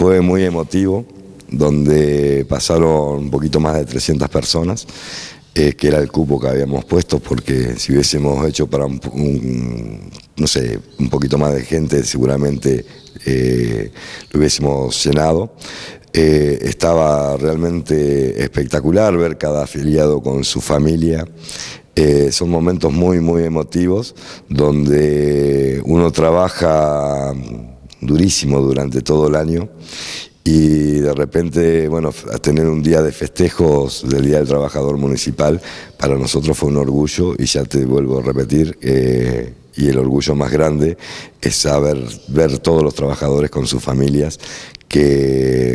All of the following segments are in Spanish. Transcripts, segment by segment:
fue muy emotivo, donde pasaron un poquito más de 300 personas, que era el cupo que habíamos puesto, porque si hubiésemos hecho para no sé, un poquito más de gente, seguramente lo hubiésemos llenado. Estaba realmente espectacular ver cada afiliado con su familia. Son momentos muy, muy emotivos, donde uno trabaja durísimo durante todo el año y de repente, bueno, a tener un día de festejos del Día del Trabajador Municipal, para nosotros fue un orgullo, y ya te vuelvo a repetir, y el orgullo más grande es ver todos los trabajadores con sus familias, que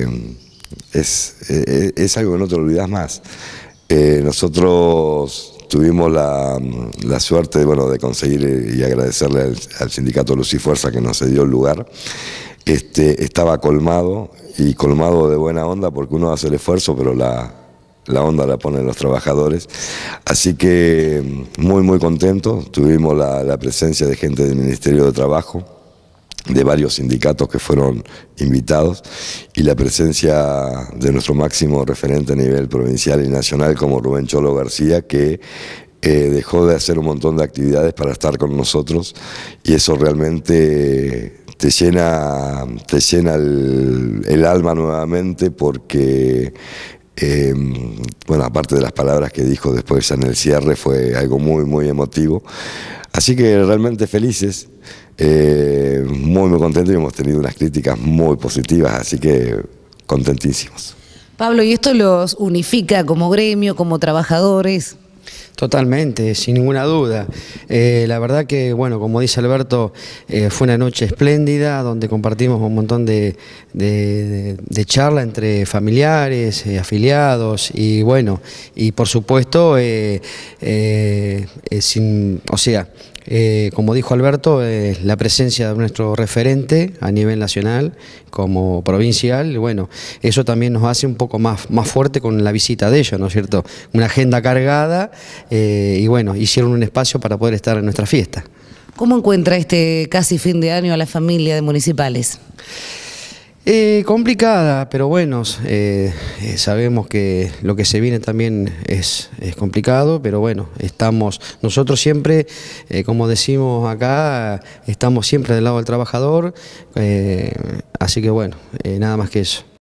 es algo que no te olvidas más. Nosotros tuvimos la suerte de conseguir y agradecerle al sindicato Luz y Fuerza que nos cedió el lugar. Estaba colmado, y colmado de buena onda, porque uno hace el esfuerzo, pero la onda la ponen los trabajadores. Así que muy, muy contento. Tuvimos la presencia de gente del Ministerio de Trabajo, de varios sindicatos que fueron invitados, y la presencia de nuestro máximo referente a nivel provincial y nacional, como Rubén Cholo García, que dejó de hacer un montón de actividades para estar con nosotros, y eso realmente te llena el alma nuevamente, porque bueno, aparte de las palabras que dijo después en el cierre, fue algo muy, muy emotivo. Así que realmente felices, muy, muy contentos, y hemos tenido unas críticas muy positivas, así que contentísimos. Pablo, ¿y esto los unifica como gremio, como trabajadores? Totalmente, sin ninguna duda. La verdad que, bueno, como dice Alberto, fue una noche espléndida, donde compartimos un montón de charla entre familiares, afiliados, y bueno, y por supuesto, como dijo Alberto, la presencia de nuestro referente a nivel nacional como provincial, bueno, eso también nos hace un poco más fuerte con la visita de ellos, ¿no es cierto? Una agenda cargada, y bueno, hicieron un espacio para poder estar en nuestra fiesta. ¿Cómo encuentra este casi fin de año a la familia de Municipales? Complicada, pero bueno, sabemos que lo que se viene también es complicado, pero bueno, nosotros siempre, como decimos acá, estamos siempre del lado del trabajador, así que bueno, nada más que eso.